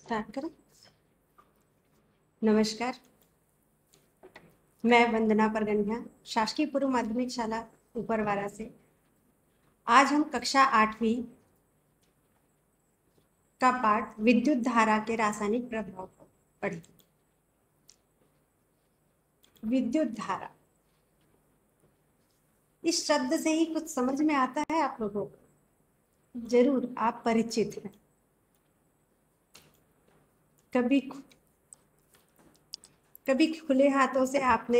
Start करें। नमस्कार, मैं वंदना परगनिया, शासकीय पूर्व माध्यमिक शाला ऊपरवारा से। आज हम कक्षा 8वीं का पाठ विद्युत धारा के रासायनिक प्रभाव को पढ़ेंगे। विद्युत धारा, इस शब्द से ही कुछ समझ में आता है आप लोगों को? जरूर आप परिचित हैं। कभी खुले हाथों से आपने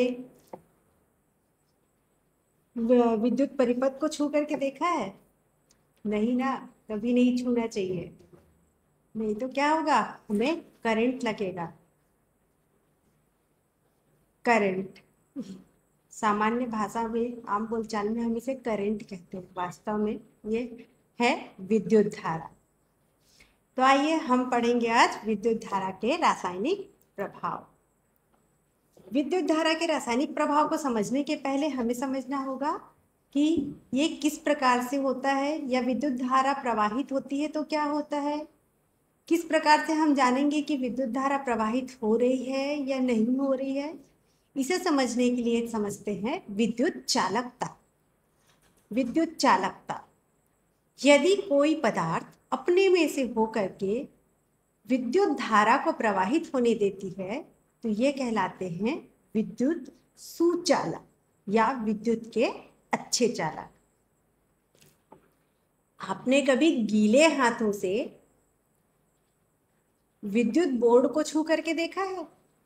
विद्युत परिपथ को छू करके देखा है? नहीं ना, कभी नहीं छूना चाहिए, नहीं तो क्या होगा, हमें करंट लगेगा। करंट सामान्य भाषा में, आम बोलचाल में हम इसे करंट कहते हैं, वास्तव में ये है विद्युत धारा। तो आइए हम पढ़ेंगे आज विद्युत धारा के रासायनिक प्रभाव। विद्युत धारा के रासायनिक प्रभाव को समझने के पहले हमें समझना होगा कि ये किस प्रकार से होता है, या विद्युत धारा प्रवाहित होती है तो क्या होता है, किस प्रकार से हम जानेंगे कि विद्युत धारा प्रवाहित हो रही है या नहीं हो रही है। इसे समझने के लिए समझते हैं विद्युत चालकता। विद्युत चालकता, यदि कोई पदार्थ अपने में से होकर के विद्युत धारा को प्रवाहित होने देती है तो ये कहलाते हैं विद्युत सुचालक या विद्युत के अच्छे चालक। आपने कभी गीले हाथों से विद्युत बोर्ड को छू करके देखा है?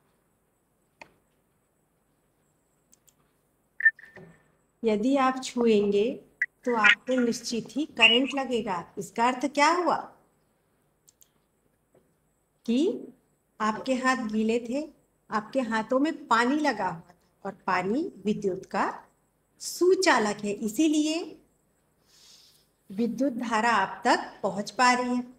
यदि आप छुएंगे तो आपको निश्चित ही करंट लगेगा। इसका अर्थ क्या हुआ कि आपके हाथ गीले थे, आपके हाथों में पानी लगा हुआ था, और पानी विद्युत का सुचालक है, इसीलिए विद्युत धारा आप तक पहुंच पा रही है।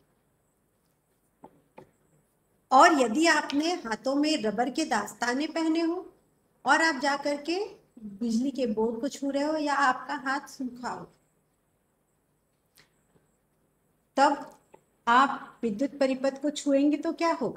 और यदि आपने हाथों में रबर के दास्ताने पहने हो और आप जाकर के बिजली के बोर्ड को छू रहे हो, या आपका हाथ सूखा हो, तब आप विद्युत परिपथ को छुएंगे तो क्या होगा?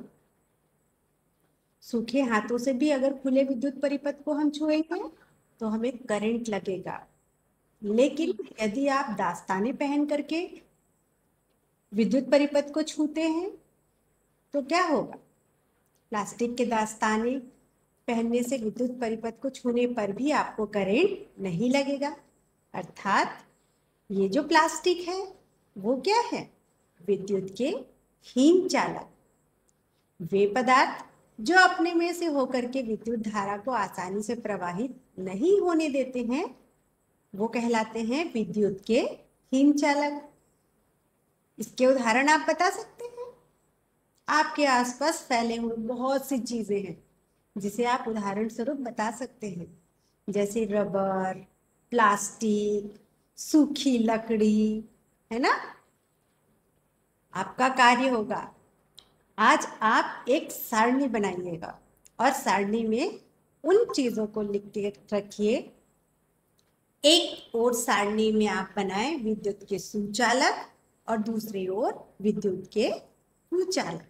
सूखे हाथों से भी अगर खुले विद्युत परिपथ को हम छुएंगे तो हमें करंट लगेगा। लेकिन यदि आप दास्ताने पहन करके विद्युत परिपथ को छूते हैं तो क्या होगा? प्लास्टिक के दास्ताने पहनने से विद्युत परिपथ को छूने पर भी आपको करंट नहीं लगेगा। अर्थात ये जो प्लास्टिक है वो क्या है? विद्युत के हीन चालक। वे पदार्थ जो अपने में से होकर के विद्युत धारा को आसानी से प्रवाहित नहीं होने देते हैं वो कहलाते हैं विद्युत के हीन चालक। इसके उदाहरण आप बता सकते हैं? आपके आसपास फैले हुए बहुत सी चीजें हैं जिसे आप उदाहरण स्वरूप बता सकते हैं, जैसे रबर, प्लास्टिक, सूखी लकड़ी, है ना। आपका कार्य होगा, आज आप एक सारणी बनाइएगा और सारणी में उन चीजों को लिख के रखिए। एक ओर सारणी में आप बनाएं विद्युत के सुचालक और दूसरी ओर विद्युत के कुचालक।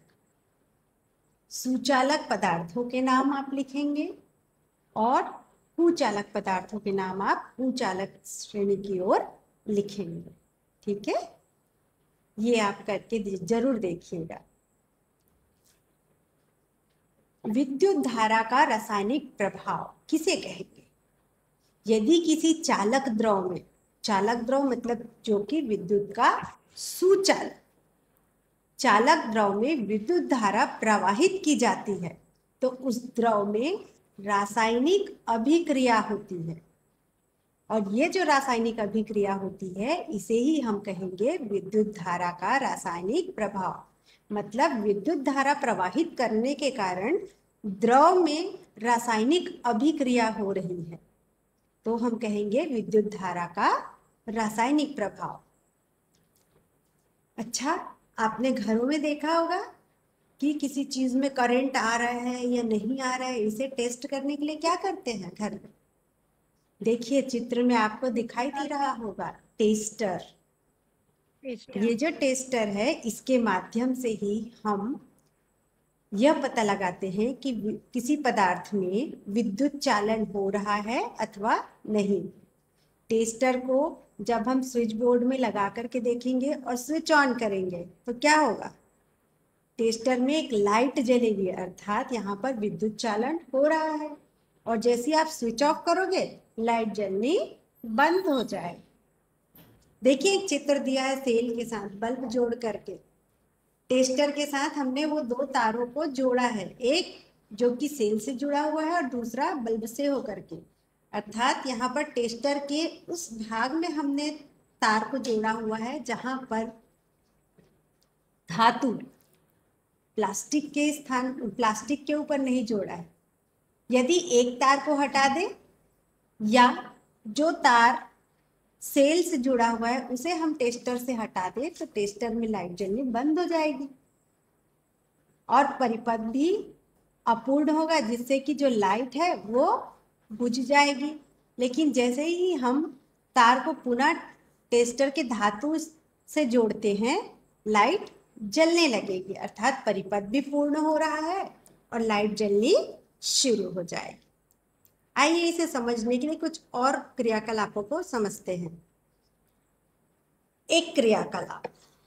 सुचालक पदार्थों के नाम आप लिखेंगे और कुचालक पदार्थों के नाम आप कुचालक श्रेणी की ओर लिखेंगे। ठीक है, ये आप करके जरूर देखिएगा। विद्युत धारा का रासायनिक प्रभाव किसे कहेंगे? यदि किसी चालक द्रव में, चालक द्रव मतलब जो कि विद्युत का सुचालक, चालक द्रव में विद्युत धारा प्रवाहित की जाती है तो उस द्रव में रासायनिक अभिक्रिया होती है, और ये जो रासायनिक अभिक्रिया होती है इसे ही हम कहेंगे विद्युत धारा का रासायनिक प्रभाव। मतलब विद्युत धारा प्रवाहित करने के कारण द्रव में रासायनिक अभिक्रिया हो रही है तो हम कहेंगे विद्युत धारा का रासायनिक प्रभाव। अच्छा, आपने घरों में देखा होगा कि किसी चीज में करंट आ रहा है या नहीं आ रहा है, इसे टेस्ट करने के लिए क्या करते हैं घर में? देखिए चित्र में आपको दिखाई दे रहा होगा टेस्टर। ये जो टेस्टर है इसके माध्यम से ही हम यह पता लगाते हैं कि किसी पदार्थ में विद्युत चालन हो रहा है अथवा नहीं। टेस्टर को जब हम स्विच बोर्ड में लगा करके देखेंगे और स्विच ऑन करेंगे तो क्या होगा, टेस्टर में एक लाइट जलेगी, अर्थात यहाँ पर विद्युत चालन हो रहा है। और जैसे आप स्विच ऑफ करोगे लाइट जलनी बंद हो जाए। देखिए एक चित्र दिया है सेल के साथ बल्ब जोड़ करके। टेस्टर के साथ हमने वो दो तारों को जोड़ा है, एक जो कि सेल से जुड़ा हुआ है और दूसरा बल्ब से होकर के। अर्थात यहाँ पर टेस्टर के उस भाग में हमने तार को जोड़ा हुआ है जहां पर धातु प्लास्टिक के ऊपर नहीं जोड़ा है। यदि एक तार को हटा दे या जो तार सेल से जुड़ा हुआ है उसे हम टेस्टर से हटा दे तो टेस्टर में लाइट जलनी बंद हो जाएगी और परिपथ भी अपूर्ण होगा, जिससे कि जो लाइट है वो बुझ जाएगी। लेकिन जैसे ही हम तार को पुनः टेस्टर के धातु से जोड़ते हैं लाइट जलने लगेगी, अर्थात परिपथ भी पूर्ण हो रहा है और लाइट जलनी शुरू हो जाएगी। आइए इसे समझने के लिए कुछ और क्रियाकलापों को समझते हैं। एक क्रियाकलाप,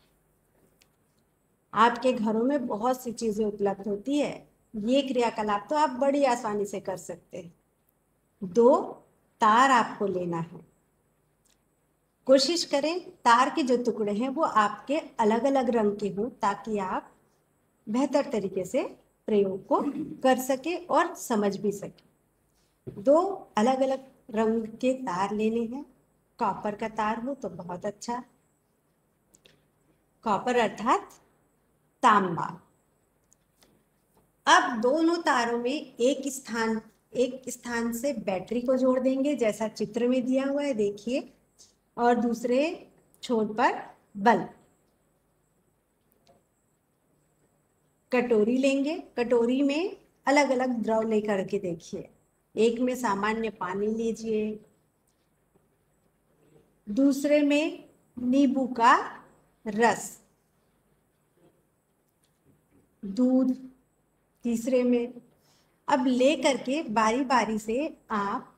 आपके घरों में बहुत सी चीजें उपलब्ध होती है, ये क्रियाकलाप तो आप बड़ी आसानी से कर सकते हैं। दो तार आपको लेना है, कोशिश करें तार के जो टुकड़े हैं वो आपके अलग अलग रंग के हों ताकि आप बेहतर तरीके से प्रयोग को कर सके और समझ भी सके। दो अलग अलग रंग के तार लेने हैं, कॉपर का तार हो तो बहुत अच्छा, कॉपर अर्थात तांबा। अब दोनों तारों में एक स्थान से बैटरी को जोड़ देंगे जैसा चित्र में दिया हुआ है, देखिए, और दूसरे छोर पर बल्ब। कटोरी लेंगे, कटोरी में अलग अलग द्रव लेकर के देखिए, एक में सामान्य पानी लीजिए, दूसरे में नींबू का रस, दूध तीसरे में। अब ले करके बारी बारी से आप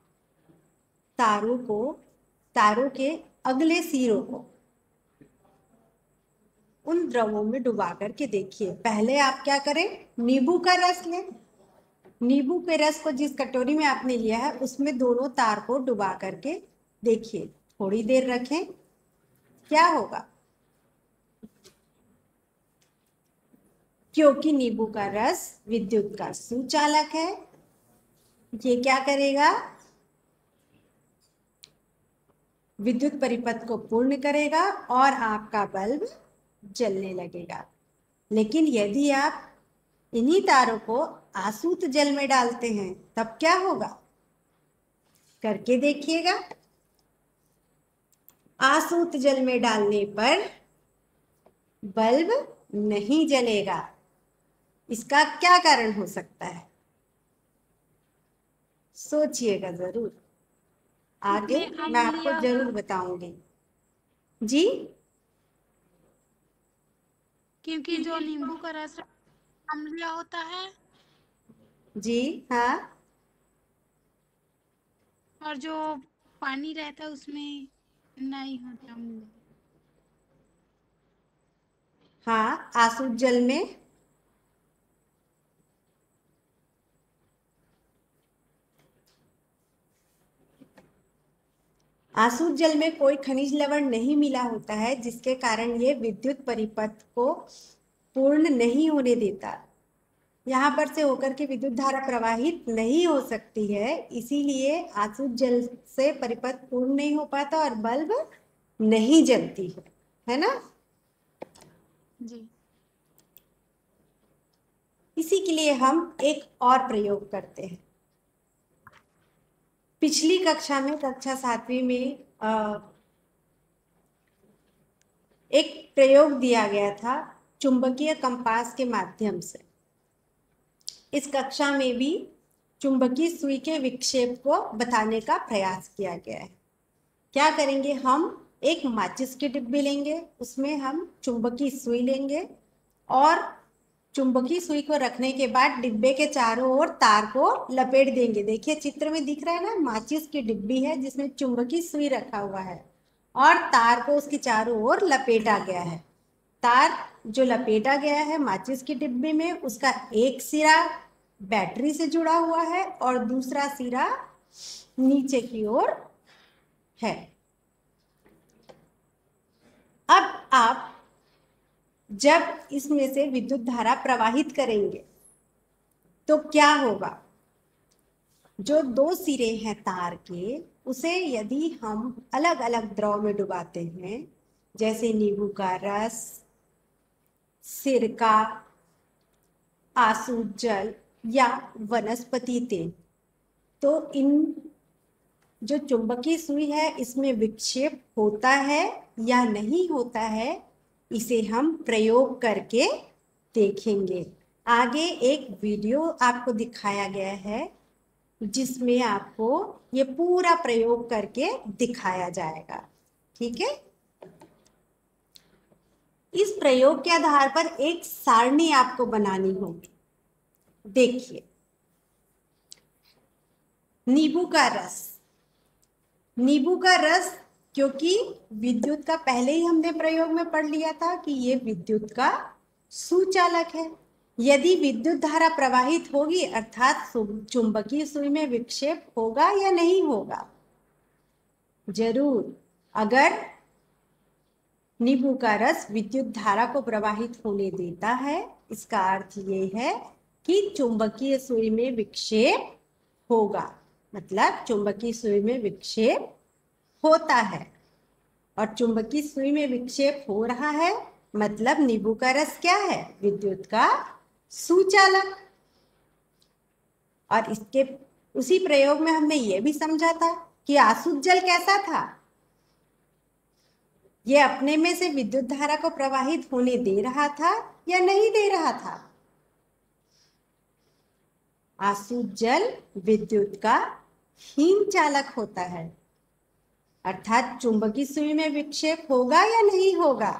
तारों के अगले सिरों को उन द्रवों में डुबा करके देखिए। पहले आप क्या करें, नींबू का रस लें, नींबू के रस को जिस कटोरी में आपने लिया है उसमें दोनों तार को डुबा करके देखिए, थोड़ी देर रखें, क्या होगा, क्योंकि नींबू का रस विद्युत का सुचालक है, ये क्या करेगा, विद्युत परिपथ को पूर्ण करेगा और आपका बल्ब जलने लगेगा। लेकिन यदि आप इन्हीं तारों को आसूत जल में डालते हैं तब क्या होगा, करके देखिएगा। आसूत जल में डालने पर बल्ब नहीं जलेगा। इसका क्या कारण हो सकता है, सोचिएगा जरूर, आगे मैं आपको जरूर बताऊंगी। जी, क्योंकि जो नींबू का रस अम्लीय होता है। जी हाँ, और जो पानी रहता है उसमें नहीं होता अम्लीय। हाँ, आसूत जल में आसूत जल में कोई खनिज लवण नहीं मिला होता है, जिसके कारण ये विद्युत परिपथ को पूर्ण नहीं होने देता। यहाँ पर से होकर के विद्युत धारा प्रवाहित नहीं हो सकती है, इसीलिए आसूत जल से परिपथ पूर्ण नहीं हो पाता और बल्ब नहीं जलती है ना। जी, इसी के लिए हम एक और प्रयोग करते हैं। पिछली कक्षा में, कक्षा 7वीं में एक प्रयोग दिया गया था चुंबकीय कंपास के माध्यम से। इस कक्षा में भी चुंबकीय सुई के विक्षेप को बताने का प्रयास किया गया है। क्या करेंगे हम, एक माचिस की डिब्बी लेंगे, उसमें हम चुंबकीय सुई लेंगे और चुंबकीय सुई को रखने के बाद डिब्बे के चारों ओर तार को लपेट देंगे। देखिए चित्र में दिख रहा है ना, माचिस की डिब्बी है जिसमें चुंबकीय सुई रखा हुआ है और तार को उसके चारों ओर लपेटा गया है। तार जो लपेटा गया है माचिस की डिब्बी में, उसका एक सिरा बैटरी से जुड़ा हुआ है और दूसरा सिरा नीचे की ओर है। अब आप जब इसमें से विद्युत धारा प्रवाहित करेंगे तो क्या होगा? जो दो सिरे हैं तार के, उसे यदि हम अलग अलग द्रव में डुबाते हैं, जैसे नींबू का रस, सिरका, आसुत जल या वनस्पति तेल, तो इन जो चुंबकीय सुई है इसमें विक्षेप होता है या नहीं होता है, इसे हम प्रयोग करके देखेंगे। आगे एक वीडियो आपको दिखाया गया है जिसमें आपको ये पूरा प्रयोग करके दिखाया जाएगा। ठीक है, इस प्रयोग के आधार पर एक सारणी आपको बनानी होगी। देखिए, नींबू का रस, नींबू का रस, क्योंकि विद्युत का पहले ही हमने प्रयोग में पढ़ लिया था कि ये विद्युत का सुचालक है। यदि विद्युत धारा प्रवाहित होगी अर्थात चुंबकीय सुई में विक्षेप होगा या नहीं होगा? जरूर। अगर नींबू का रस विद्युत धारा को प्रवाहित होने देता है, इसका अर्थ ये है कि चुंबकीय सुई में विक्षेप होगा, मतलब चुंबकीय सुई में विक्षेप होता है। और चुंबकीय सुई में विक्षेप हो रहा है मतलब नींबू का रस क्या है? विद्युत का सुचालक। और इसके उसी प्रयोग में हमने ये भी समझा था कि आसुत जल कैसा था? ये अपने में से विद्युत धारा को प्रवाहित होने दे रहा था या नहीं दे रहा था? आसुत जल विद्युत का हीन चालक होता है, अर्थात चुंबकीय सुई में विक्षेप होगा या नहीं होगा?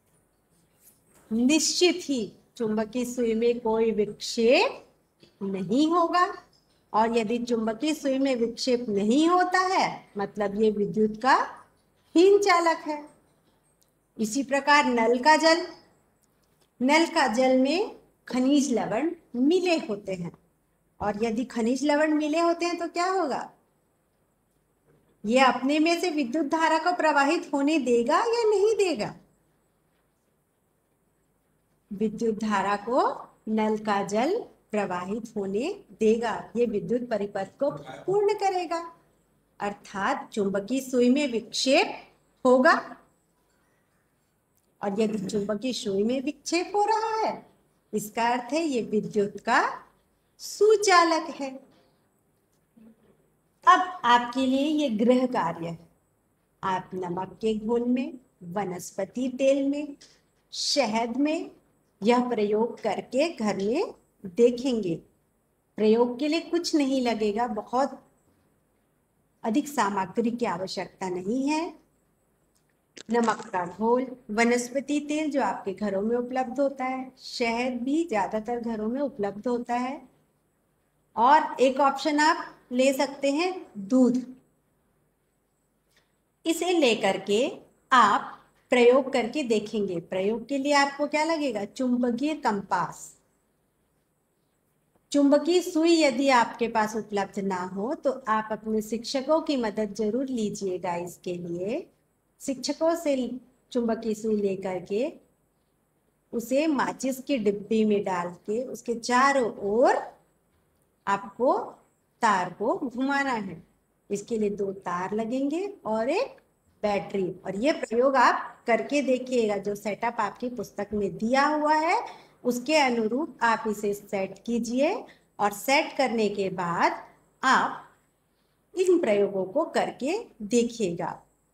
निश्चित ही चुंबकीय सुई में कोई विक्षेप नहीं होगा। और यदि चुंबकीय सुई में विक्षेप नहीं होता है मतलब ये विद्युत का हीन चालक है। इसी प्रकार नल का जल, नल का जल में खनिज लवण मिले होते हैं, और यदि खनिज लवण मिले होते हैं तो क्या होगा? ये अपने में से विद्युत धारा को प्रवाहित होने देगा या नहीं देगा? विद्युत धारा को नल का जल प्रवाहित होने देगा, ये विद्युत परिपथ को पूर्ण करेगा, अर्थात चुंबकीय सुई में विक्षेप होगा। और यदि चुंबकीय सुई में विक्षेप हो रहा है, इसका अर्थ है ये विद्युत का सुचालक है। अब आपके लिए ये गृह कार्य है। आप नमक के घोल में, वनस्पति तेल में, शहद में यह प्रयोग करके घर में देखेंगे। प्रयोग के लिए कुछ नहीं लगेगा, बहुत अधिक सामग्री की आवश्यकता नहीं है। नमक का घोल, वनस्पति तेल जो आपके घरों में उपलब्ध होता है, शहद भी ज्यादातर घरों में उपलब्ध होता है, और एक ऑप्शन आप ले सकते हैं दूध। इसे लेकर के आप प्रयोग करके देखेंगे। प्रयोग के लिए आपको क्या लगेगा? चुंबकीय कंपास। चुंबकीय सुई यदि आपके पास उपलब्ध ना हो तो आप अपने शिक्षकों की मदद जरूर लीजिएगा। इसके लिए शिक्षकों से चुंबकीय सुई लेकर के उसे माचिस की डिब्बी में डाल के उसके चारों ओर आपको तार को घुमाना है। इसके लिए 2 तार लगेंगे और एक बैटरी। और ये प्रयोग आप करके देखिएगा, जो सेटअप आपकी पुस्तक में दिया हुआ है उसके अनुरूप आप इसे सेट कीजिए, और सेट करने के बाद आप इन प्रयोगों को करके देखिएगा।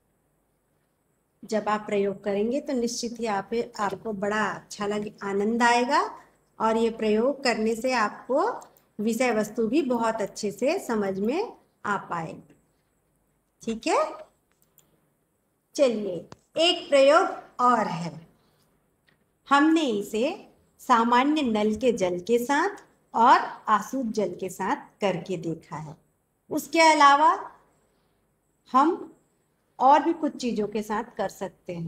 जब आप प्रयोग करेंगे तो निश्चित ही आपको बड़ा अच्छा आनंद आएगा, और ये प्रयोग करने से आपको विषय वस्तु भी बहुत अच्छे से समझ में आ पाएगी। ठीक है। चलिए एक प्रयोग और है। हमने इसे सामान्य नल के जल के साथ और आसुत जल के साथ करके देखा है। उसके अलावा हम और भी कुछ चीजों के साथ कर सकते हैं।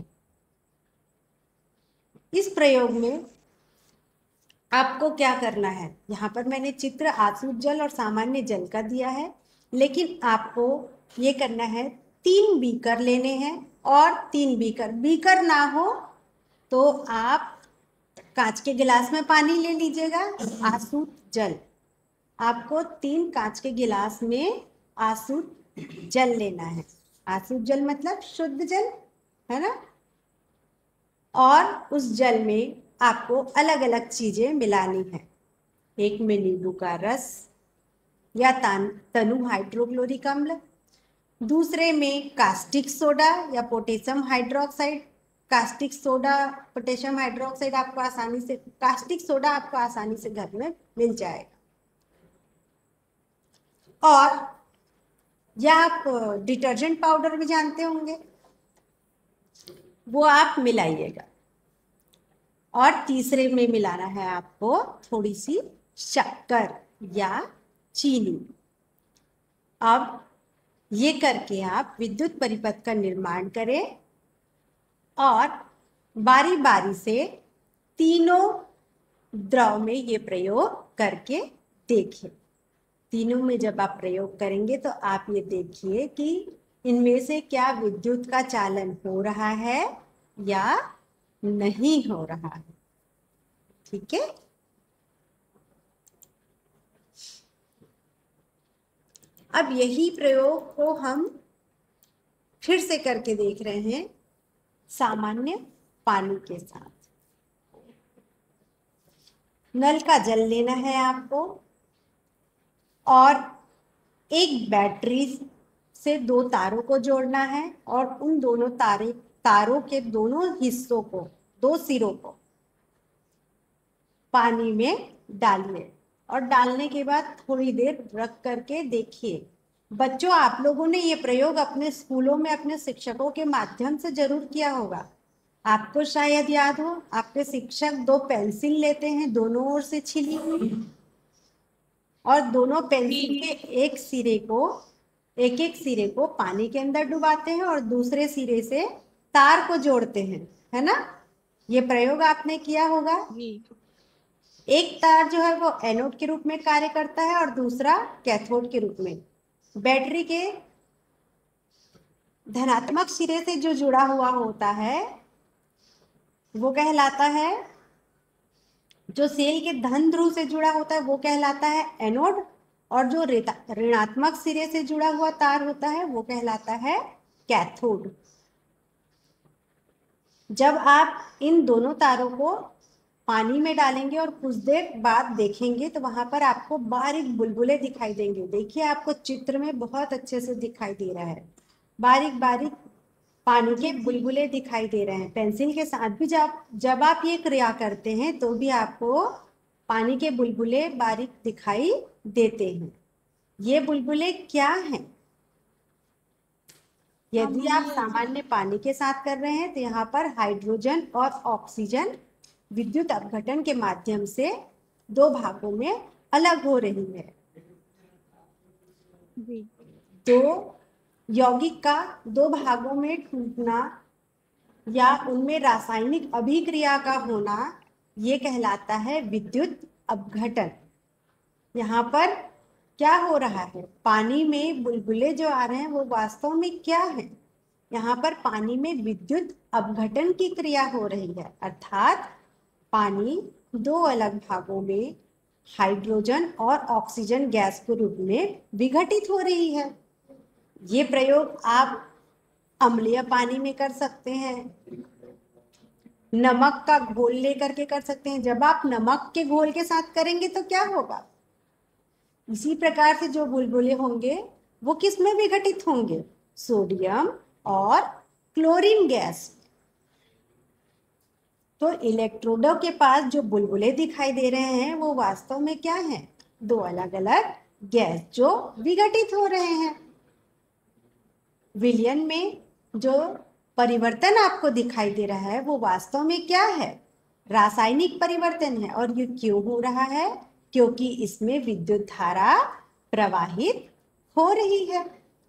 इस प्रयोग में आपको क्या करना है, यहाँ पर मैंने चित्र आसुत जल और सामान्य जल का दिया है, लेकिन आपको ये करना है 3 बीकर लेने हैं और 3 बीकर ना हो तो आप कांच के गिलास में पानी ले लीजिएगा। आसुत जल आपको 3 कांच के गिलास में आसुत जल लेना है। आसुत जल मतलब शुद्ध जल, है ना। और उस जल में आपको अलग अलग चीजें मिलानी है। एक में नींबू का रस या तनु हाइड्रोक्लोरिक अम्ल, दूसरे में कास्टिक सोडा या potassium hydroxide. Caustic soda potassium hydroxide आपको आसानी से, कास्टिक सोडा आपको आसानी से घर में मिल जाएगा। और या आप डिटर्जेंट पाउडर भी जानते होंगे, वो आप मिलाइएगा। और तीसरे में मिलाना है आपको थोड़ी सी शक्कर या चीनी। अब ये करके आप विद्युत परिपथ का निर्माण करें और बारी बारी से तीनों द्रव में ये प्रयोग करके देखें। तीनों में जब आप प्रयोग करेंगे तो आप ये देखिए कि इनमें से क्या विद्युत का चालन हो रहा है या नहीं हो रहा है। ठीक है। अब यही प्रयोग को हम फिर से करके देख रहे हैं सामान्य पानी के साथ। नल का जल लेना है आपको और एक बैटरी से 2 तारों को जोड़ना है और उन दोनों तारों के दोनों हिस्सों को, 2 सिरों को पानी में डालिए और डालने के बाद थोड़ी देर रख करके देखिए। बच्चों, आप लोगों ने ये प्रयोग अपने स्कूलों में अपने शिक्षकों के माध्यम से जरूर किया होगा। आपको शायद याद हो, आपके शिक्षक 2 पेंसिल लेते हैं दोनों ओर से छिली हुई और दोनों पेंसिल के एक एक सिरे को पानी के अंदर डुबाते हैं और दूसरे सिरे से तार को जोड़ते हैं, है ना। ये प्रयोग आपने किया होगा। एक तार जो है वो एनोड के रूप में कार्य करता है और दूसरा कैथोड के रूप में। बैटरी के धनात्मक सिरे से जो जुड़ा हुआ होता है वो कहलाता है, जो सेल के धन ध्रुव से जुड़ा होता है वो कहलाता है एनोड, और जो ऋणात्मक सिरे से जुड़ा हुआ तार होता है वो कहलाता है कैथोड। जब आप इन दोनों तारों को पानी में डालेंगे और कुछ देर बाद देखेंगे तो वहां पर आपको बारीक बुलबुले दिखाई देंगे। देखिए, आपको चित्र में बहुत अच्छे से दिखाई दे रहा है, बारीक बारीक पानी के बुलबुले दिखाई दे रहे हैं। पेंसिल के साथ भी जब आप ये क्रिया करते हैं तो भी आपको पानी के बुलबुले बारीक दिखाई देते हैं। ये बुलबुले क्या हैं? यदि आप सामान्य पानी के साथ कर रहे हैं तो यहाँ पर हाइड्रोजन और ऑक्सीजन विद्युत अपघटन के माध्यम से 2 भागों में अलग हो रही है। तो यौगिक का 2 भागों में टूटना या उनमें रासायनिक अभिक्रिया का होना ये कहलाता है विद्युत अपघटन। यहाँ पर क्या हो रहा है, पानी में बुलबुले जो आ रहे हैं वो वास्तव में क्या है, यहाँ पर पानी में विद्युत अपघटन की क्रिया हो रही है। अर्थात पानी 2 अलग भागों में हाइड्रोजन और ऑक्सीजन गैस के रूप में विघटित हो रही है। ये प्रयोग आप अम्लीय पानी में कर सकते हैं, नमक का घोल लेकर के कर सकते हैं। जब आप नमक के घोल के साथ करेंगे तो क्या होगा, इसी प्रकार से जो बुलबुले होंगे वो किस में विघटित होंगे, सोडियम और क्लोरीन गैस। तो इलेक्ट्रोडों के पास जो बुलबुले दिखाई दे रहे हैं वो वास्तव में क्या है, 2 अलग अलग गैस जो विघटित हो रहे हैं। विलयन में जो परिवर्तन आपको दिखाई दे रहा है वो वास्तव में क्या है? रासायनिक परिवर्तन है। और ये क्यों हो रहा है? क्योंकि इसमें विद्युत धारा प्रवाहित हो रही है।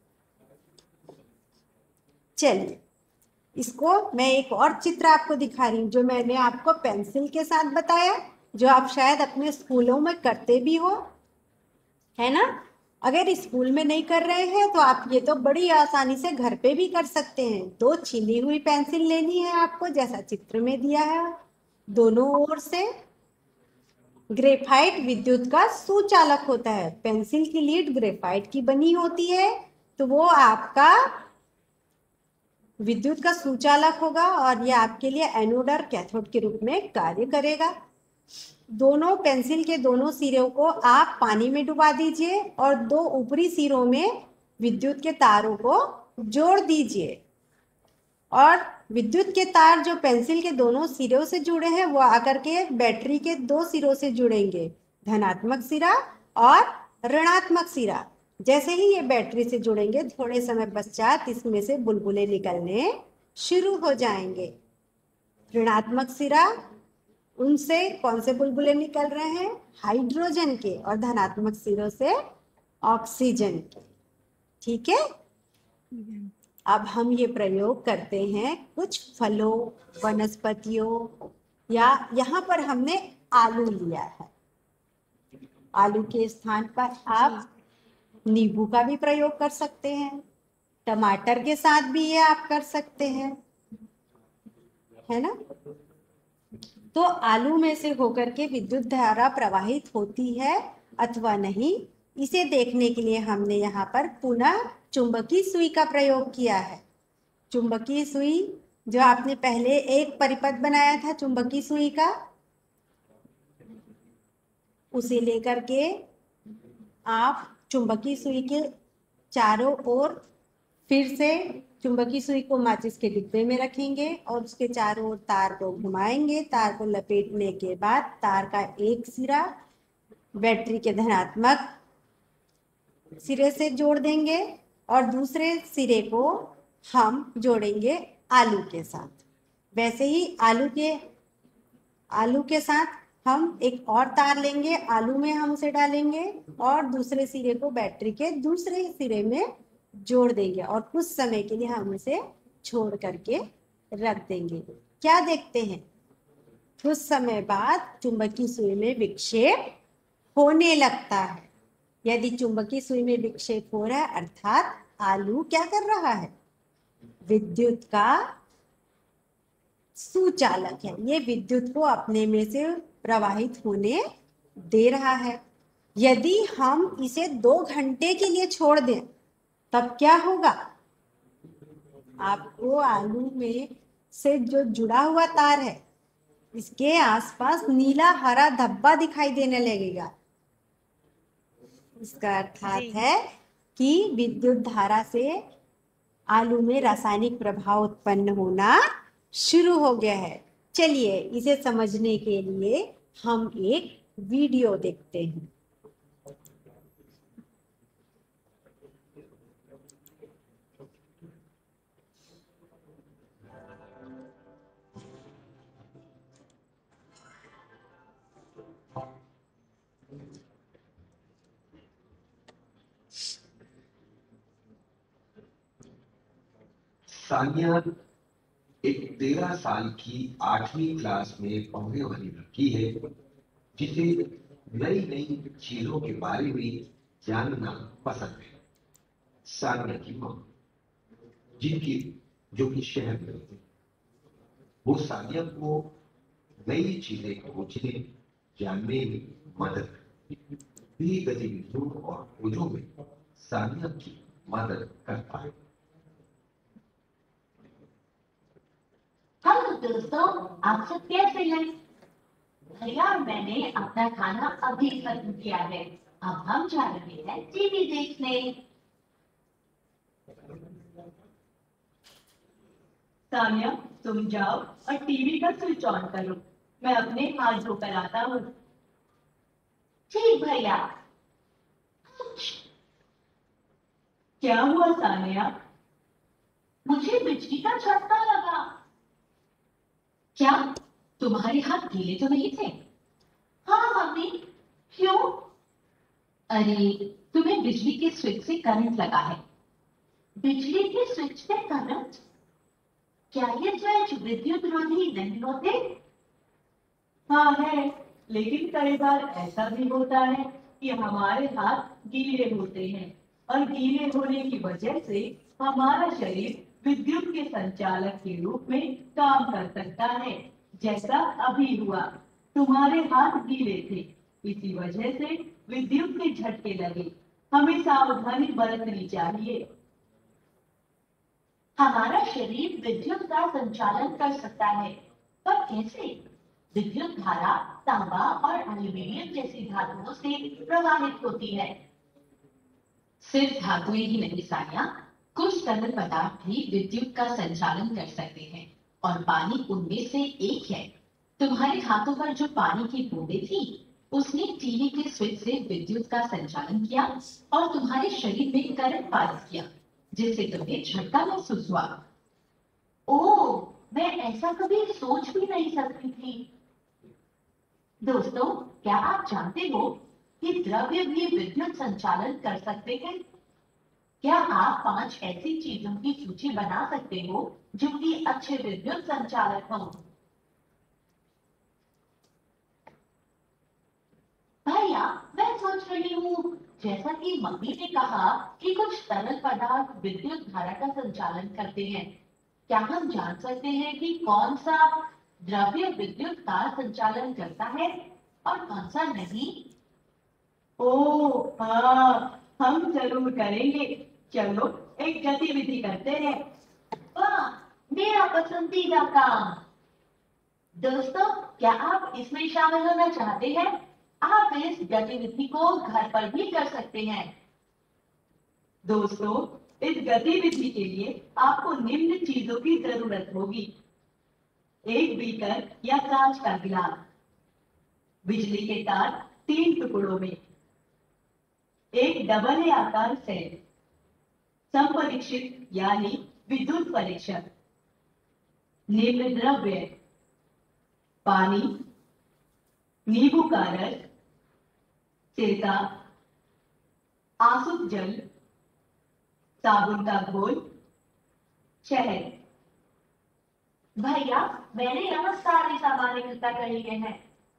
चलिए, इसको मैं एक और चित्र आपको दिखा रही हूँ, जो मैंने आपको पेंसिल के साथ बताया, जो आप शायद अपने स्कूलों में करते भी हो, है ना? अगर स्कूल में नहीं कर रहे हैं तो आप ये तो बड़ी आसानी से घर पे भी कर सकते हैं। दो छिली हुई पेंसिल लेनी है आपको, जैसा चित्र में दिया है, दोनों ओर से। ग्रेफाइट विद्युत का सुचालक होता है। पेंसिल की लीड ग्रेफाइट की बनी होती है, तो वो आपका विद्युत का सुचालक होगा और ये आपके लिए एनोड और कैथोड के रूप में कार्य करेगा। दोनों पेंसिल के दोनों सिरों को आप पानी में डुबा दीजिए और दो ऊपरी सिरों में विद्युत के तारों को जोड़ दीजिए। और विद्युत के तार जो पेंसिल के दोनों सिरों से जुड़े हैं वो आकर के बैटरी के दो सिरों से जुड़ेंगे, धनात्मक सिरा और ऋणात्मक सिरा। जैसे ही ये बैटरी से जुड़ेंगे, थोड़े समय पश्चात इसमें से बुलबुले निकलने शुरू हो जाएंगे। ऋणात्मक सिरा, उनसे कौन से बुलबुले निकल रहे हैं? हाइड्रोजन के। और धनात्मक सिरों से ऑक्सीजन के। ठीक है। अब हम ये प्रयोग करते हैं कुछ फलों, वनस्पतियों, या यहाँ पर हमने आलू लिया है। आलू के स्थान पर आप नींबू का भी प्रयोग कर सकते हैं, टमाटर के साथ भी ये आप कर सकते हैं, है ना? तो आलू में से होकर के विद्युत धारा प्रवाहित होती है अथवा नहीं, इसे देखने के लिए हमने यहाँ पर पुनः चुंबकीय सुई का प्रयोग किया है। चुंबकीय सुई, जो आपने पहले एक परिपथ बनाया था चुंबकीय सुई का, उसे लेकर के आप चुंबकीय सुई के चारों ओर फिर से चुंबकीय सुई को माचिस के डिब्बे में रखेंगे और उसके चारों ओर तार को घुमाएंगे। तार को लपेटने के बाद तार का एक सिरा बैटरी के धनात्मक सिरे से जोड़ देंगे और दूसरे सिरे को हम जोड़ेंगे आलू के साथ। वैसे ही आलू के साथ हम एक और तार लेंगे, आलू में हम उसे डालेंगे और दूसरे सिरे को बैटरी के दूसरे सिरे में जोड़ देंगे और कुछ समय के लिए हम इसे छोड़ करके रख देंगे। क्या देखते हैं? कुछ समय बाद चुंबकीय सुई में विक्षेप होने लगता है। यदि चुंबकीय सुई में विक्षेप हो रहा है, अर्थात आलू क्या कर रहा है? विद्युत का सुचालक है। ये विद्युत को अपने में से प्रवाहित होने दे रहा है। यदि हम इसे 2 घंटे के लिए छोड़ दें, तब क्या होगा? आपको आलू में से जो जुड़ा हुआ तार है, इसके आसपास नीला हरा धब्बा दिखाई देने लगेगा। इसका अर्थात है कि विद्युत धारा से आलू में रासायनिक प्रभाव उत्पन्न होना शुरू हो गया है। चलिए, इसे समझने के लिए हम एक वीडियो देखते हैं। सानिया एक 13 साल की 8वीं क्लास में पढ़ने वाली लड़की है, जिसे नई नई चीजों के बारे में जानना पसंद है। सानिया की माँ, जो कि शहर में है, वो सानिया को नई चीजें खोजने, जानने में मदद करती है। गतिविधियों और खोजों में सानिया की मदद करता है। हेलो दोस्तों, आप सब कैसे हैं? भैया और मैंने अपना खाना अभी खत्म किया है। अब हम जा रहे हैं टीवी देखने। सानिया, तुम जाओ और टीवी का स्विच ऑन करो। मैं अपने हाथ धोकर आता हूँ। ठीक भैया। क्या हुआ सानिया? मुझे बिजली का झटका लगा। क्या तुम्हारे हाथ गीले तो नहीं थे? हाँ मम्मी। क्यों? अरे तुम्हें बिजली के स्विच से करंट लगा है। बिजली के स्विच से करंट? क्या ये स्विच विद्युत रोधी नहीं होते? हाँ है, लेकिन कई बार ऐसा भी होता है कि हमारे हाथ गीले होते हैं और गीले होने की वजह से हमारा शरीर विद्युत के संचालक के रूप में काम कर सकता है। जैसा अभी हुआ, तुम्हारे हाथ गीले थे, इसी वजह से विद्युत के झटके लगे। हमें सावधानी बरतनी चाहिए। हमारा शरीर विद्युत का संचालन कर सकता है, पर कैसे? विद्युत धारा तांबा और एल्यूमीनियम जैसी धातुओं से प्रवाहित होती है। सिर्फ धातुएं ही नहीं सानिया, कुछ तरल पदार्थ भी विद्युत का संचालन कर सकते हैं और पानी उनमें से एक है। तुम्हारे हाथों पर जो पानी की बूंदें थी, उसने टीवी के स्विच से विद्युत का संचालन किया और तुम्हारे शरीर में करंट पास किया, जिससे तुम्हें झटका महसूस हुआ। ओह, मैं ऐसा कभी सोच भी नहीं सकती थी। दोस्तों, क्या आप जानते हो कि द्रव्य भी विद्युत संचालन कर सकते हैं? क्या आप 5 ऐसी चीजों की सूची बना सकते हो जो कि अच्छे विद्युत संचालक हों? भैया, मैं सोच रही हूँ, जैसा कि मम्मी ने कहा कि कुछ तरल पदार्थ विद्युत धारा का संचालन करते हैं, क्या हम जान सकते हैं कि कौन सा द्रव्य विद्युत का संचालन करता है और कौन सा नहीं? ओह हाँ, हम जरूर करेंगे। चलो एक गतिविधि करते हैं। वाह, मेरा पसंदीदा काम। दोस्तों, क्या आप इसमें शामिल होना चाहते हैं? आप इस गतिविधि को घर पर भी कर सकते हैं। दोस्तों, इस गतिविधि के लिए आपको निम्न चीजों की जरूरत होगी। एक बीकर या कांच का गिलास, बिजली के तार 3 टुकड़ों में, एक डबल ए आकार सेल, संपरीक्षित यानी विद्युत परीक्षक, निम्न द्रव्य, पानी, नींबू का रस, सिरका, आसुत जल, साबुन का घोल, शहद। भैया, मैंने यहाँ सारे सामान इकट्ठा कर लिए हैं।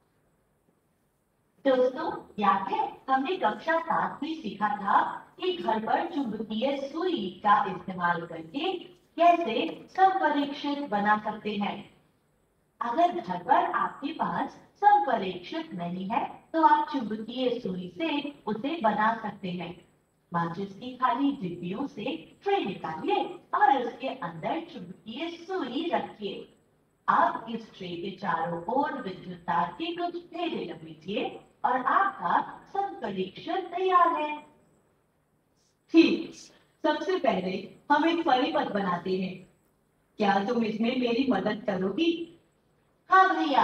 दोस्तों, याद है हमने कक्षा 7 में सीखा था कि घर पर चुंबकीय सुई का इस्तेमाल करके कैसे संपरीक्षित बना सकते हैं। अगर घर पर आपके पास संपरीक्षित नहीं है तो आप चुंबकीय सुई से उसे बना सकते हैं। माचिस की खाली डिब्बियों से ट्रे निकालिए और उसके अंदर चुंबकीय सुई रखिए। आप इस ट्रे के चारों ओर विद्युत तार के कुछ फेरे लपेटिए और आपका संपरीक्षण तैयार है। ठीक, सबसे पहले हम एक परिपथ बनाते हैं। क्या तुम इसमें मेरी मदद करोगी? हाँ भैया।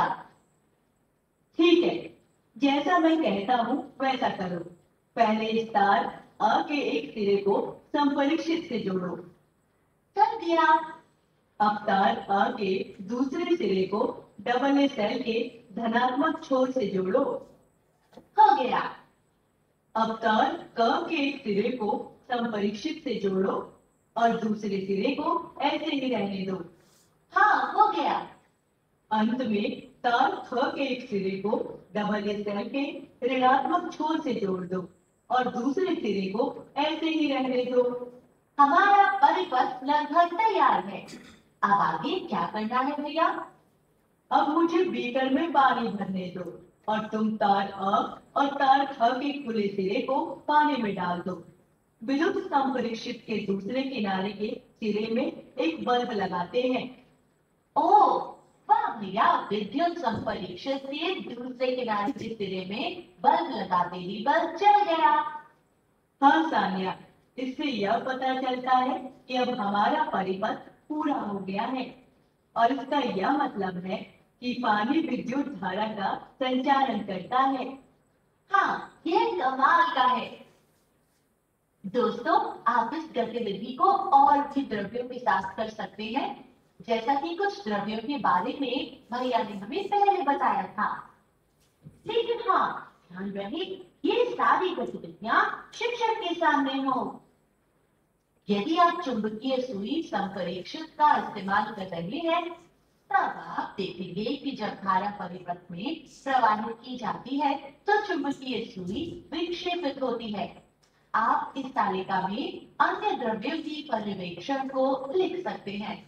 ठीक है, जैसा मैं कहता हूँ वैसा करो। पहले इस तार अ के एक सिरे को संपरीक्षित से जोड़ो। कर दिया। अब तार अ के दूसरे सिरे को डबल ए सेल के धनात्मक छोर से जोड़ो। हो गया। अब तार क के एक सिरे को संपरीक्षित से जोड़ो और दूसरे सिरे को ऐसे ही रहने दो। हाँ, हो गया। अंत में तार ख के एक सिरे को डबल ए सेल के ऋणात्मक छोर से जोड़ दो और दूसरे सिरे को ऐसे ही रहने दो। हमारा परिपथ लगभग तैयार है। अब आगे क्या करना है भैया? अब मुझे बीकर में पानी भरने दो और तुम तार अ और तार ख के खुले सिरे को पानी में डाल दो। विद्युत संपरीक्षित के दूसरे किनारे के सिरे में एक बल्ब लगाते हैं। ओह वाह भैया, विद्युत संपरीक्षित के दूसरे किनारे के सिरे में बल्ब लगाते ही बल्ब जल गया। हाँ सानिया, इससे यह पता चलता है कि अब हमारा परिपथ पूरा हो गया है और इसका यह मतलब है कि पानी विद्युत धारा का संचालन करता है। हाँ, यह कमाल का है। दोस्तों, आप इस गतिविधि को और भी द्रव्यों के साथ कर सकते हैं, जैसा कि कुछ द्रव्यों के बारे में भैया ने हमें पहले बताया था। लेकिन हाँ, ध्यान रहे, ये सारी गतिविधियां शिक्षक के सामने हो। यदि आप चुंबकीय सुई संप्रेषक का इस्तेमाल कर रहे हैं, तब आप देखेंगे कि जब धारा परिपथ में प्रवाहित की जाती है तो चुंबकीय सुई विक्षेपित होती है। आप इस तालिका में अन्य द्रव्यों की पर्यवेक्षण को लिख सकते हैं।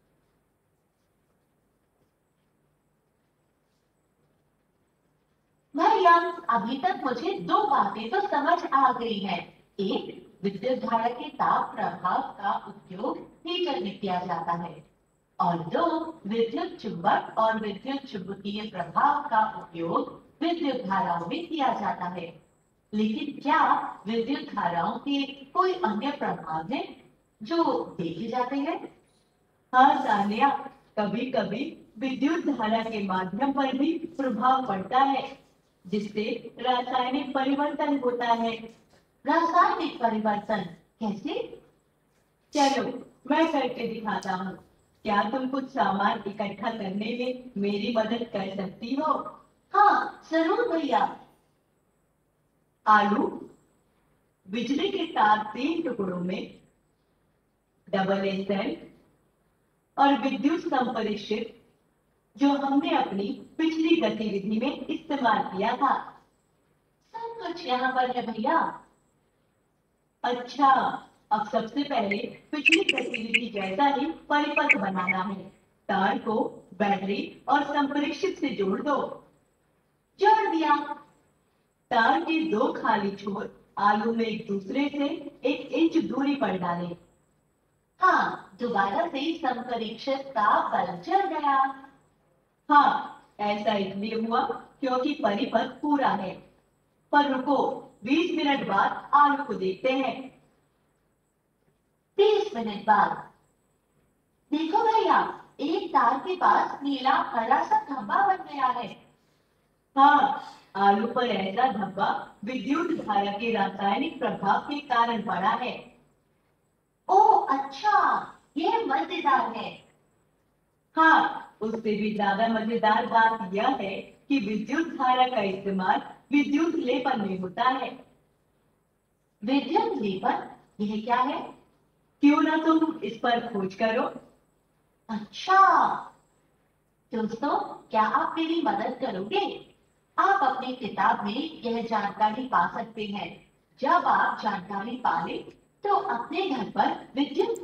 भैया, अभी तक मुझे दो बातें तो समझ आ गई हैं। एक, विद्युत धारा के ताप प्रभाव का उपयोग हीटर में किया जाता है, और दो, विद्युत चुंबक और विद्युत चुंबकीय प्रभाव का उपयोग विद्युत धाराओं में किया जाता है। लेकिन क्या विद्युत धाराओं के कोई अन्य प्रभाव हैं जो देखे जाते हैं? हाँ सानिया, कभी कभी विद्युत धारा के माध्यम पर भी प्रभाव पड़ता है, जिससे रासायनिक परिवर्तन होता है। रासायनिक परिवर्तन कैसे? चलो, मैं करके दिखाता हूँ। क्या तुम कुछ सामान इकट्ठा करने में मेरी मदद कर सकती हो? हाँ जरूर भैया। आलू, बिजली के तार 3 टुकड़ों में, डबल ए सेल और विद्युत संप्रेषित जो हमने अपनी पिछली गतिविधि में इस्तेमाल किया था। सब कुछ यहाँ पर है भैया। अच्छा, अब सबसे पहले पिछली गतिविधि जैसा ही परिपथ बनाना है। तार को बैटरी और संप्रेषित से जोड़ दो। जोड़ दिया। तार के दो खाली छोर आलू में एक दूसरे से 1 इंच दूरी पर डालें। हाँ, दोबारा से संप्रेषक का बल्ब जल गया। हाँ, ऐसा इसलिए हुआ क्योंकि परिपथ पूरा है। पर रुको, 20 मिनट बाद आलू को देखते हैं। 30 मिनट बाद। देखो भैया, एक तार के पास नीला हरा सा धब्बा बन गया है। हाँ, आलू पर ऐसा धब्बा विद्युत धारा के रासायनिक प्रभाव के कारण पड़ा है। ओह अच्छा, यह मजेदार है। हाँ, उससे भी ज्यादा मजेदार बात यह है कि विद्युत धारा का इस्तेमाल विद्युत लेपन में होता है। विद्युत लेपन, यह क्या है? क्यों ना तुम इस पर खोज करो। अच्छा दोस्तों, क्या आप मेरी मदद करोगे? आप अपनी किताब में यह जानकारी पा सकते हैं। जब आप जानकारी पा लें तो अपने घर पर विद्युत।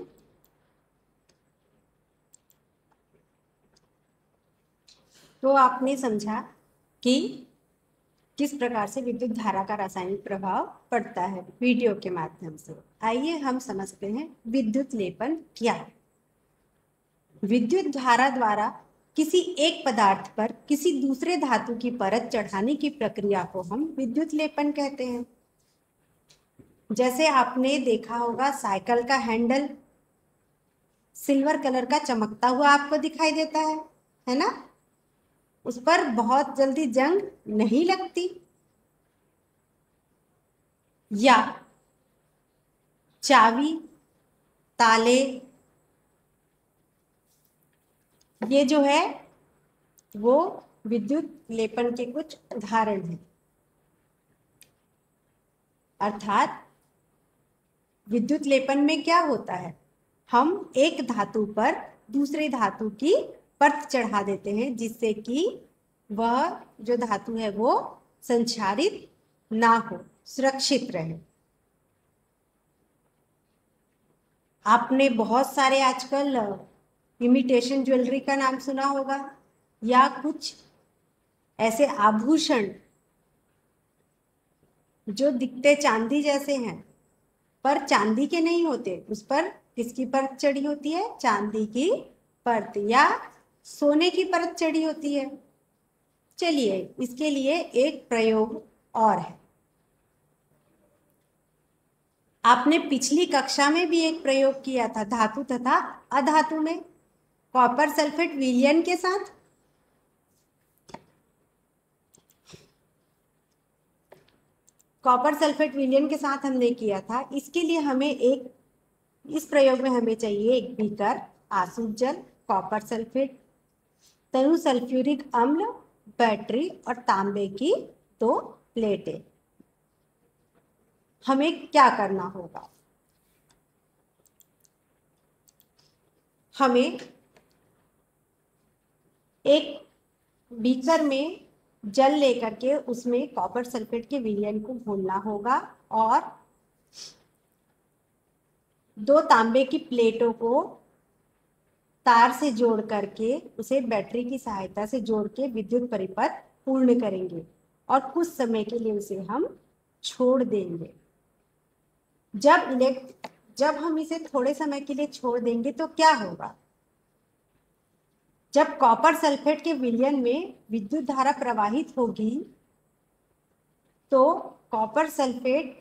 तो आपने समझा कि किस प्रकार से विद्युत धारा का रासायनिक प्रभाव पड़ता है वीडियो के माध्यम से। आइए हम समझते हैं विद्युत लेपन क्या है। विद्युत धारा द्वारा किसी एक पदार्थ पर किसी दूसरे धातु की परत चढ़ाने की प्रक्रिया को हम विद्युत लेपन कहते हैं। जैसे आपने देखा होगा, साइकिल का हैंडल सिल्वर कलर का चमकता हुआ आपको दिखाई देता है ना? उस पर बहुत जल्दी जंग नहीं लगती। या चाबी, ताले, ये जो है वो विद्युत लेपन के कुछ उदाहरण हैं। अर्थात विद्युत लेपन में क्या होता है, हम एक धातु पर दूसरे धातु की परत चढ़ा देते हैं, जिससे कि वह जो धातु है वो संक्षारित ना हो, सुरक्षित रहे। आपने बहुत सारे आजकल इमिटेशन ज्वेलरी का नाम सुना होगा, या कुछ ऐसे आभूषण जो दिखते चांदी जैसे हैं पर चांदी के नहीं होते। उस पर किसकी परत चढ़ी होती है? चांदी की परत या सोने की परत चढ़ी होती है। चलिए, इसके लिए एक प्रयोग और है। आपने पिछली कक्षा में भी एक प्रयोग किया था धातु तथा अधातु में, कॉपर सल्फेट विलयन के साथ। कॉपर सल्फेट विलयन के साथ हमने किया था। इसके लिए हमें इस प्रयोग में हमें चाहिए एक बीकर, आसुत जल, कॉपर सल्फेट, तनु सल्फ्यूरिक अम्ल, बैटरी और तांबे की 2 प्लेटें। हमें क्या करना होगा? हमें एक बीकर में जल लेकर के उसमें कॉपर सल्फेट के विलयन को घोलना होगा और 2 तांबे की प्लेटों को तार से जोड़ करके उसे बैटरी की सहायता से जोड़ के विद्युत परिपथ पूर्ण करेंगे और कुछ समय के लिए उसे हम छोड़ देंगे। जब हम इसे थोड़े समय के लिए छोड़ देंगे तो क्या होगा? जब कॉपर सल्फेट के विलयन में विद्युत धारा प्रवाहित होगी तो कॉपर सल्फेट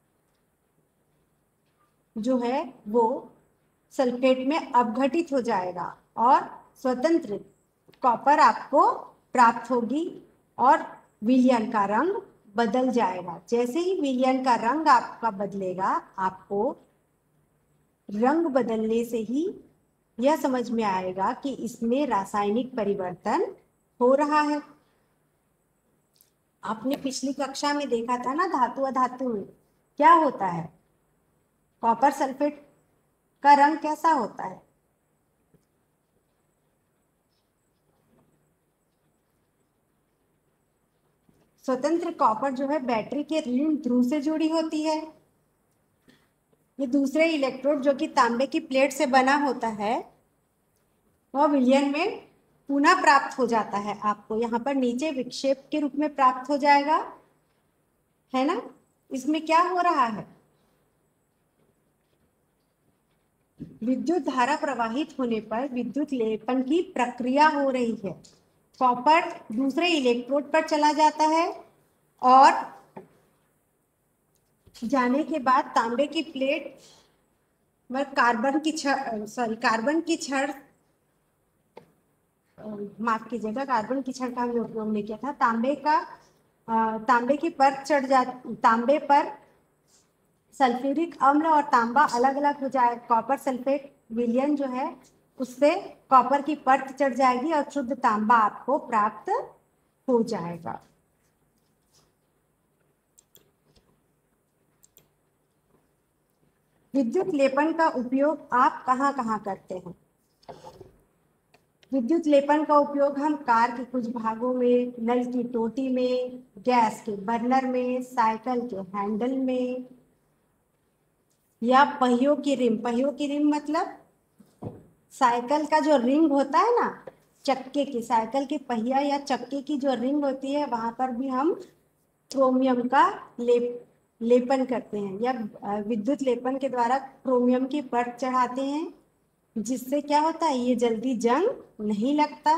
जो है वो सल्फेट में अपघटित हो जाएगा और स्वतंत्र कॉपर आपको प्राप्त होगी और विलयन का रंग बदल जाएगा। जैसे ही विलयन का रंग आपका बदलेगा, आपको रंग बदलने से ही यह समझ में आएगा कि इसमें रासायनिक परिवर्तन हो रहा है। आपने पिछली कक्षा में देखा था ना, धातु अधातु में क्या होता है? कॉपर सल्फेट का रंग कैसा होता है? स्वतंत्र कॉपर जो है बैटरी के ऋण ध्रुव से जुड़ी होती है। ये दूसरे इलेक्ट्रोड जो कि तांबे की प्लेट से बना होता है वह विलयन में पुनः प्राप्त हो जाता है। आपको यहाँ पर नीचे विक्षेप के रूप में प्राप्त हो जाएगा, है ना? इसमें क्या हो रहा है? विद्युत धारा प्रवाहित होने पर विद्युत लेपन की प्रक्रिया हो रही है। कॉपर दूसरे इलेक्ट्रोड पर चला जाता है और जाने के बाद तांबे की प्लेट में कार्बन की छड़, माफ कीजिएगा, कार्बन की छड़ का हमने उपयोग नहीं किया था। तांबे की परत चढ़ जा, तांबे पर सल्फ्यूरिक अम्ल और तांबा अलग अलग हो जाए। कॉपर सल्फेट विलयन जो है उससे कॉपर की परत चढ़ जाएगी और शुद्ध तांबा आपको प्राप्त हो जाएगा। विद्युत लेपन का उपयोग आप कहाँ कहाँ करते हैं? विद्युत लेपन का उपयोग हम कार के कुछ भागों में, नल की टोटी में, गैस के बर्नर में, साइकिल के हैंडल में या पहियों की रिम मतलब साइकिल का जो रिंग होता है ना, चक्के की, साइकिल के पहिया या चक्के की जो रिंग होती है वहां पर भी हम क्रोमियम का लेपन करते हैं या विद्युत लेपन के द्वारा क्रोमियम की परत चढ़ाते हैं, जिससे क्या होता है, ये जल्दी जंग नहीं लगता।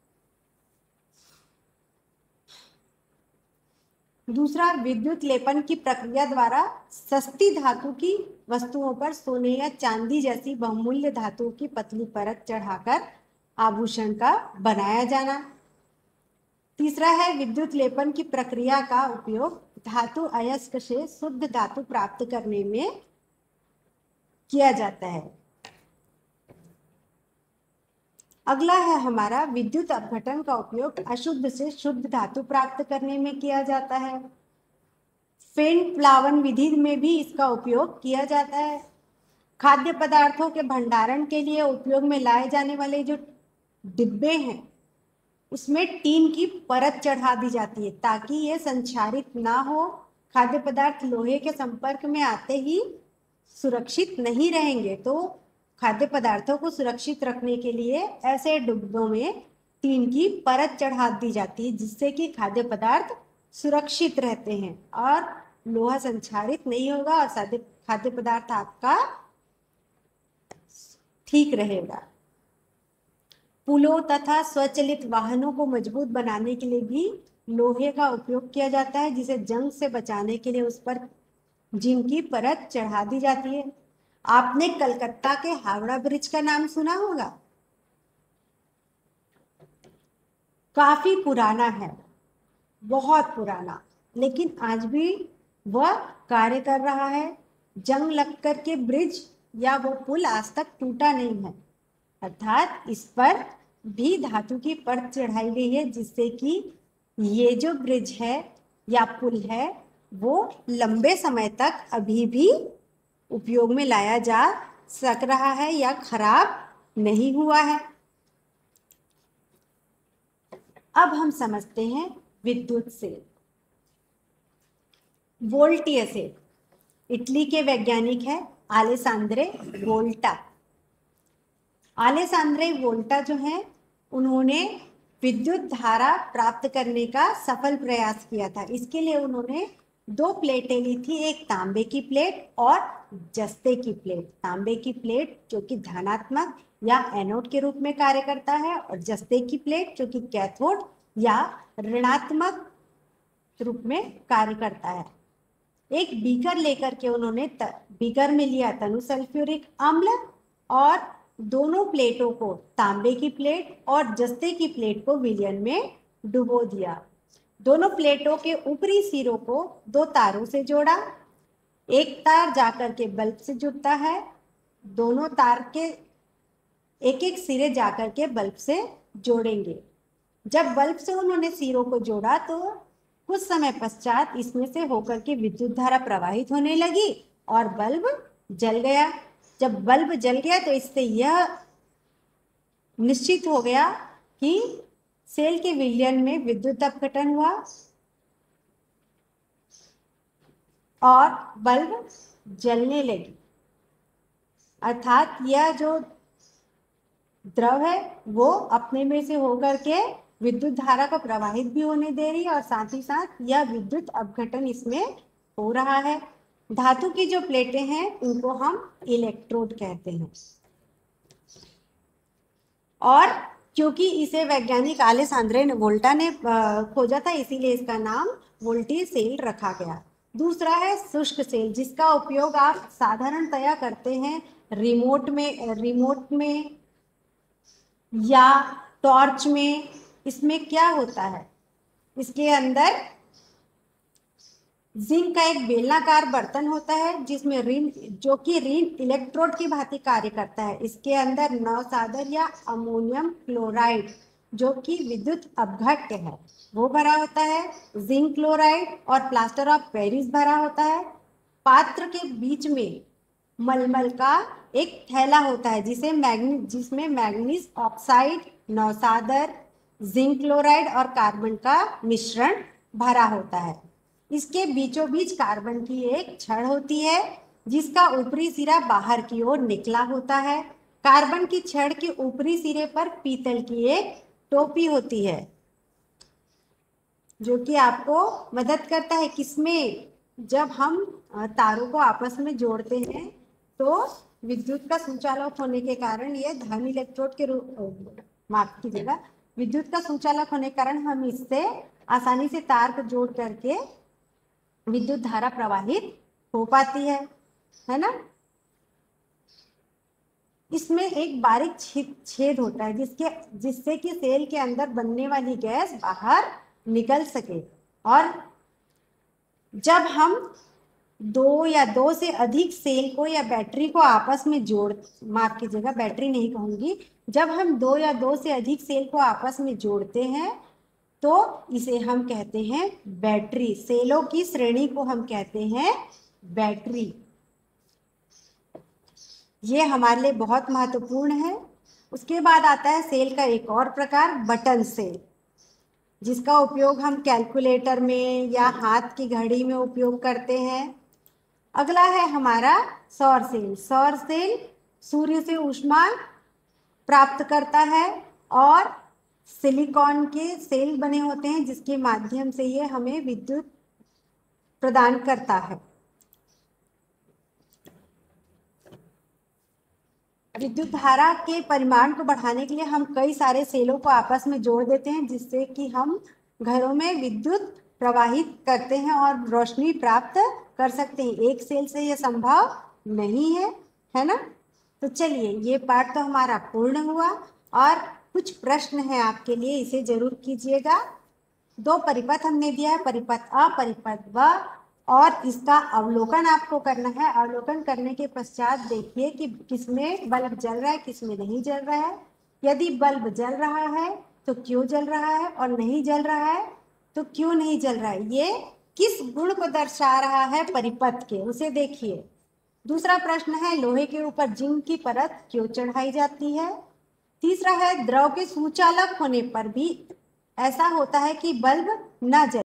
दूसरा, विद्युत लेपन की प्रक्रिया द्वारा सस्ती धातु की वस्तुओं पर सोने या चांदी जैसी बहुमूल्य धातुओं की पतली परत चढ़ाकर आभूषण का बनाया जाना। तीसरा है विद्युत लेपन की प्रक्रिया का उपयोग धातु अयस्क से शुद्ध धातु प्राप्त करने में किया जाता है। अगला है हमारा विद्युत अपघटन का उपयोग अशुद्ध से शुद्ध धातु प्राप्त करने में किया जाता है। फेन प्लावन विधि में भी इसका उपयोग किया जाता है। खाद्य पदार्थों के भंडारण के लिए उपयोग में लाए जाने वाले जो डिब्बे हैं उसमें टीन की परत चढ़ा दी जाती है ताकि ये संक्षारित ना हो। खाद्य पदार्थ लोहे के संपर्क में आते ही सुरक्षित नहीं रहेंगे, तो खाद्य पदार्थों को सुरक्षित रखने के लिए ऐसे डिब्बों में टीन की परत चढ़ा दी जाती है जिससे कि खाद्य पदार्थ सुरक्षित रहते हैं और लोहा संक्षारित नहीं होगा और खाद्य पदार्थ आपका ठीक रहेगा। पुलों तथा स्वचालित वाहनों को मजबूत बनाने के लिए भी लोहे का उपयोग किया जाता है, जिसे जंग से बचाने के लिए उस पर जिंक की परत चढ़ा दी जाती है। आपने कलकत्ता के हावड़ा ब्रिज का नाम सुना होगा, काफी पुराना है, बहुत पुराना, लेकिन आज भी वह कार्य कर रहा है। जंग लगकर के ब्रिज या वो पुल आज तक टूटा नहीं है, अर्थात इस पर भी धातु की परत चढ़ाई गई है, जिससे कि ये जो ब्रिज है या पुल है वो लंबे समय तक अभी भी उपयोग में लाया जा सक रहा है या खराब नहीं हुआ है। अब हम समझते हैं विद्युत सेल। वोल्टियर सेल इटली के वैज्ञानिक है अलेसांद्रे वोल्टा। अलेसांद्रे वोल्टा जो है उन्होंने विद्युत धारा प्राप्त करने का सफल प्रयास किया था। इसके लिए उन्होंने दो प्लेटें ली थी, एक तांबे की प्लेट और जस्ते की प्लेट। तांबे की प्लेट जो कि धनात्मक या एनोड के रूप में कार्य करता है, और जस्ते की प्लेट जो कि कैथोड या ऋणात्मक रूप में कार्य करता है। एक बीकर लेकर के उन्होंने बीकर में लिया तनु सल्फ्यूरिक अम्ल और दोनों प्लेटों को, तांबे की प्लेट और जस्ते की प्लेट को विलयन में डुबो दिया। दोनों प्लेटों के ऊपरी सिरों को दो तारों से जोड़ा। एक तार जाकर के बल्ब से जुड़ता है, दोनों तार के एक एक सिरे जाकर के बल्ब से जोड़ेंगे। जब बल्ब से उन्होंने सिरों को जोड़ा तो कुछ समय पश्चात इसमें से होकर के विद्युत धारा प्रवाहित होने लगी और बल्ब जल गया। जब बल्ब जल गया तो इससे यह निश्चित हो गया कि सेल के विलयन में विद्युत अपघटन हुआ और बल्ब जलने लगी। अर्थात यह जो द्रव है वो अपने में से होकर के विद्युत धारा को प्रवाहित भी होने दे रही है और साथ ही साथ यह विद्युत अपघटन इसमें हो रहा है। धातु की जो प्लेटें हैं उनको हम इलेक्ट्रोड कहते हैं, और क्योंकि इसे वैज्ञानिक अलेसांद्रे वोल्टा ने खोजा था इसीलिए इसका नाम वोल्टी सेल रखा गया। दूसरा है शुष्क सेल, जिसका उपयोग आप साधारणतया करते हैं रिमोट में या टॉर्च में। इसमें क्या होता है, इसके अंदर जिंक का एक बेलनाकार बर्तन होता है जिसमें ऋण जो कि ऋण इलेक्ट्रोड की भांति कार्य करता है। इसके अंदर नवसादर या अमोनियम क्लोराइड जो कि विद्युत अपघट्य है वो भरा होता है। जिंक क्लोराइड और प्लास्टर ऑफ पेरिस भरा होता है। पात्र के बीच में मलमल का एक थैला होता है जिसमें मैग्नीज ऑक्साइड, नवसादर, जिंक क्लोराइड और कार्बन का मिश्रण भरा होता है। इसके बीचों बीच कार्बन की एक छड़ होती है जिसका ऊपरी सिरा बाहर की ओर निकला होता है। कार्बन की छड़ के ऊपरी सिरे पर पीतल की एक टोपी होती है जो कि आपको मदद करता है किसमें, जब हम तारों को आपस में जोड़ते हैं तो विद्युत का सुचालक होने के कारण यह धन इलेक्ट्रोड के रूप माफ कीजिएगा विद्युत का सुचालक होने के कारण हम इससे आसानी से तार को जोड़ करके विद्युत धारा प्रवाहित हो पाती है ना। इसमें एक बारीक छेद होता है जिससे कि सेल के अंदर बनने वाली गैस बाहर निकल सके, और जब हम दो या दो से अधिक सेल को या बैटरी को आपस में माफ कीजिएगा बैटरी नहीं कहूंगी, जब हम दो या दो से अधिक सेल को आपस में जोड़ते हैं तो इसे हम कहते हैं बैटरी। सेलों की श्रेणी को हम कहते हैं बैटरी। ये हमारे लिए बहुत महत्वपूर्ण है। उसके बाद आता है सेल का एक और प्रकार, बटन सेल, जिसका उपयोग हम कैलकुलेटर में या हाथ की घड़ी में उपयोग करते हैं। अगला है हमारा सौर सेल। सौर सेल सूर्य से ऊष्मा प्राप्त करता है और सिलिकॉन के सेल बने होते हैं जिसके माध्यम से ये हमें विद्युत प्रदान करता है। विद्युत धारा के परिमाण को बढ़ाने के लिए हम कई सारे सेलों को आपस में जोड़ देते हैं जिससे कि हम घरों में विद्युत प्रवाहित करते हैं और रोशनी प्राप्त कर सकते हैं। एक सेल से यह संभव नहीं है ना। तो चलिए ये पाठ तो हमारा पूर्ण हुआ और कुछ प्रश्न है आपके लिए, इसे जरूर कीजिएगा। दो परिपथ हमने दिया है, परिपथ अ, परिपथ ब। और इसका अवलोकन आपको करना है। अवलोकन करने के पश्चात देखिए कि किसमें बल्ब जल रहा है, किसमें नहीं जल रहा है। यदि बल्ब जल रहा है तो क्यों जल रहा है, और नहीं जल रहा है तो क्यों नहीं जल रहा है, ये किस गुण को दर्शा रहा है परिपथ के, उसे देखिए। दूसरा प्रश्न है, लोहे के ऊपर जिंक की परत क्यों चढ़ाई जाती है। तीसरा है, द्रव के सुचालक होने पर भी ऐसा होता है कि बल्ब न जले।